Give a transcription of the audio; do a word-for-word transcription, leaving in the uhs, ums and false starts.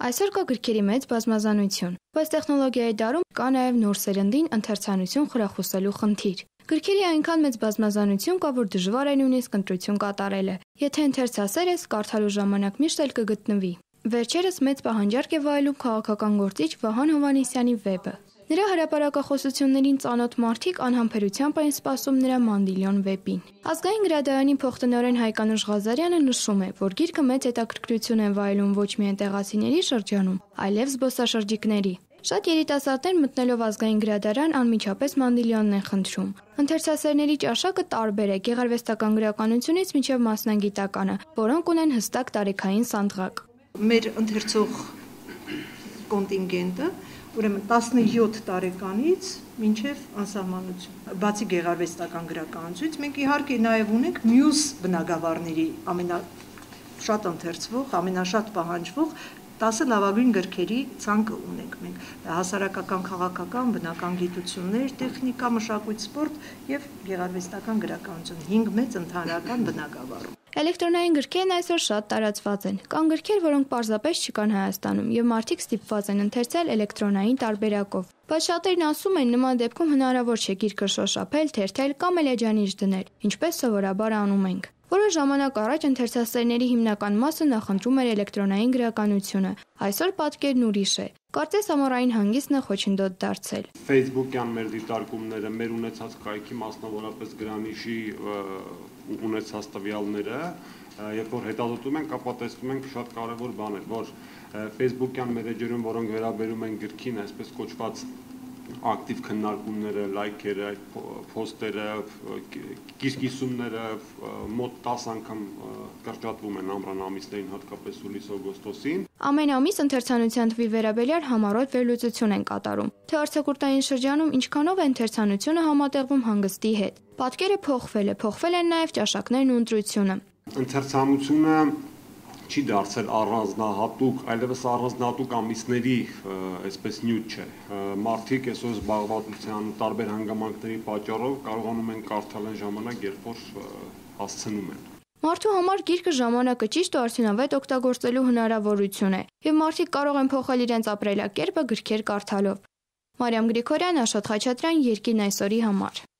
Այսօր կա գրքերի մեծ բազմազանություն, բայց տեխնոլոգիայի դարում կա նաև նոր սերնդին ընթերցանություն խրախուսելու խնդիր։ Գրքերի այնքան մեծ բազմազանություն կա, որ դժվար է նույնիսկ ընտրություն կատարելը։ Եթե ընթերցասեր ես, կարդալու ժամանակ միշտ էլ կգտնվի։ Վերջերս մեծ պահանջարկ է վայելում քաղաքական գործիչ Վահան Հովհաննիսյանի վեպը։ Նրա հրապարակախոսություններին ծանոթ մարդիկ անհամբերությամբ էին սպասում նրա Մանդիլյոն վեպին։ Ազգային գրադարանի փոխտնօրեն Հայկանուշ Ղազարյանը նշում է, որ գիրքը մեծ հետաքրքրություն են վայելում ոչ միայն տեղացիների շրջանում, այլև զբոսաշրջիկների։ Շատ երիտասարդներ մտնելով Ազգային գրադարան անմիջապես Մանդիլյոնն են խնդրում։ Ընթերցասերների ճաշակը տարբեր է գեղարվեստական գրականությունից մինչև մասնագիտականը, որոնք ունեն հստակ տարիքային սանդղակ։ Մեր ընթերցող կոնտինգենտը ուրեմն տասնյոթ տարեկանից մինչև անսահմանություն։ Բացի գեղարվեստական գրականությունից, մենք իհարկե նաև ունենք մյուս բնագավառների ամենաշատ ընթերցվող, ամենաշատ պահանջվող տասը լավագույն գրքերի ցանկը ունենք մենք։ Հասարակական, քաղաքական, բնական գիտություններ, տեխնիկա, մշակույթ, սպորտ եւ գեղարվեստական գրականություն։ հինգ մեծ ընդհանրական բնագավառում։ Էլեկտրոնային գրքերն այսօր շատ տարածված են։ Կան գրքեր, որոնք պարզապես չկան Հայաստանում, եւ մարդիկ ստիպված են ընթերցել էլեկտրոնային տարբերակով։ Բայց շատերն ասում են, նման դեպքում հնարավոր չէ գիրքը շոշափել, թերթել կամ էջանիշ դնել, ինչպես սովորաբար անում ենք։ Որոշ ժամանակ առաջ ընթերցասերների հիմնական մասը նախընտրում էր էլեկտրոնային գրականությունը։ Այսօր պատկերն ուրիշ է։ Կարծես ամառային հանգիստն է խոչընդոտ դարձել։ Facebook-յան մեր դիտարկումները, մեր ունեցած կայքի մասնավորապես գրանիշի ունեցած տվյալները, երբ որ հետազոտում ենք, ապա տեսնում ենք շատ կարևոր բաներ, որ Facebook-յան մերեջերում, որոնք վերաբերում են գրքին, այսպես կոչված ակտիվ քննարկումները, լայքերը, փոստերը, կիսկիսումները մոտ տասը անգամ կրճատվում են ամռան ամիսներին, հատկապես հուլիս-օգոստոսին։ Ամեն ամիս ընթերցանության թվի վերաբերյալ համառոտ վերլուծություն են կատարում, թե արձակուրդային շրջանում ինչքանով է ընթերցանությունը համատեղվում հանգստի հետ։ Պատկերը փոխվել է, փոխվել են նաև ճաշակներն ու ընտրությունը։ Ընթերցանությունը չի դարձել առանձնահատուկ, այլևս առանձնահատուկ ամիսների այսպես նյութ չէ։ Մարդիկ այսօր զբաղվածության տարբեր հանգամանքների պատճառով կարողանում են կարդալ այն ժամանակ, երբ որ հասցնում են։ Մարդու համար գիրքը ժամանակը ճիշտ ու արդյունավետ օգտագործելու հնարավորություն է, եւ մարդիկ կարող են փոխել իրենց ապրելակերպը գրքեր կարդալով։ Մարիամ Գրիգորյան, Աշոտ Խաչատրյան, Երկիրն այսօրի համար։